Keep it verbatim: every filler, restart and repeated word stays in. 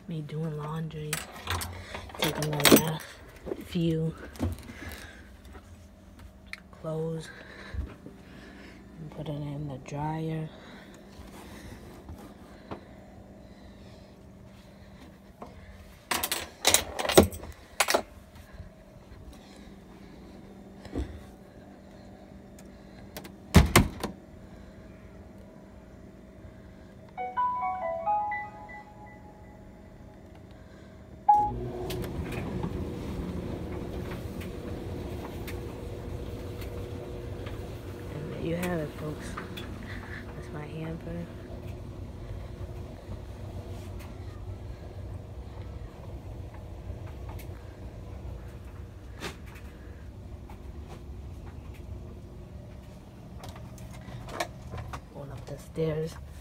me doing laundry, taking the last few clothes and putting it in the dryer. There you have it, folks. That's my hamper. Going up the stairs.